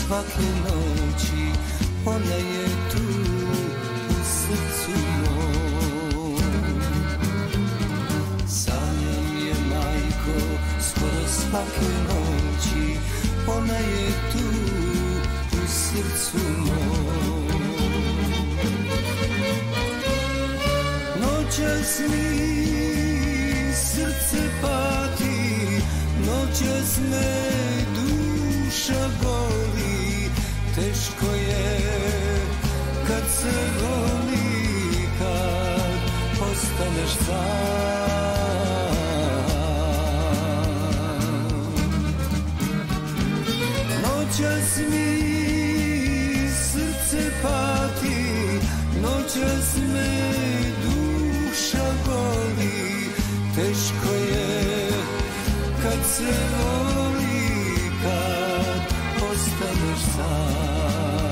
svake noći, ona je tu u srcu mom. Sanjam je, majko, skoro svake noći, ona je tu u srcu mom. Noćas mi srce pati, noćas me duša boli, teško je kad se voli, kad ostaneš sam. Noćas mi srce pati, noćas me duša boli, teško je kad se voli, kad ostaneš sam.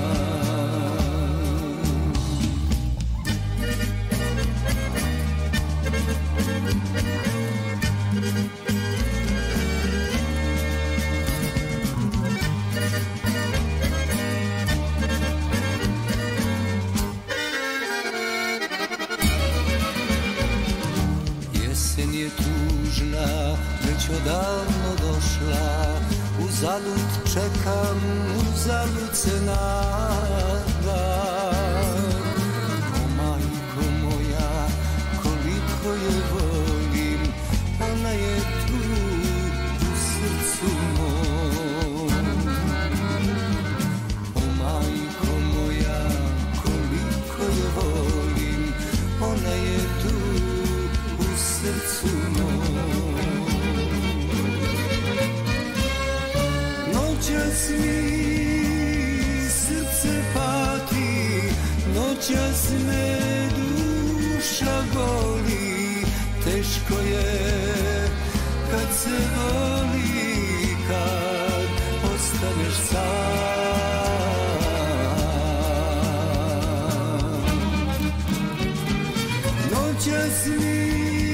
Jesen je tužna, već odavno došla, uzalud čekam, uzalud se nadam. O majko moja, koliko je volim, ona je tu u srcu mom. O majko moja, koliko je volim, ona je tu u srcu mom. Noćas mi srce pati, noćas me duša boli, teško je kad se voli, kad ostaneš sam. Noćas mi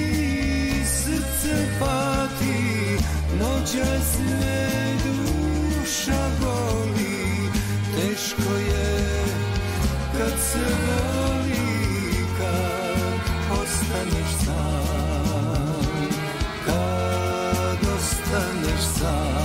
srce pati, noćas me duša boli, teško je kad se voli, kad ostaneš sam, kad ostaneš sam.